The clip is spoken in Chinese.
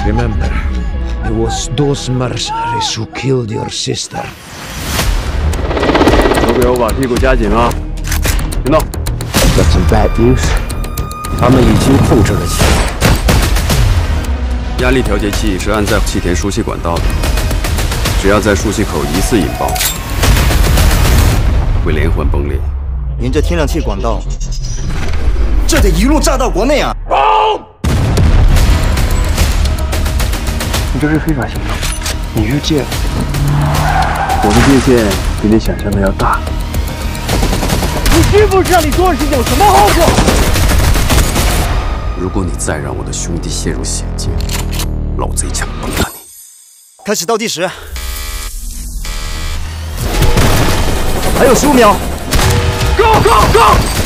Remember, it was those mercenaries who killed your sister. 都给我把屁股夹紧啊！行动。 Got some bad news. 他们已经控制了气体。 压力调节器是安在气田输气管道的，只要在输气口疑似引爆，会连环崩裂。 您这天然气管道，这得一路炸到国内啊！ 你这是非法行动，你越界了。我的界限比你想象的要大。 你知不知道你做的事有什么后果？ 如果你再让我的兄弟陷入险境，老贼枪崩了你！ 开始倒计时，还有15秒。Go go go！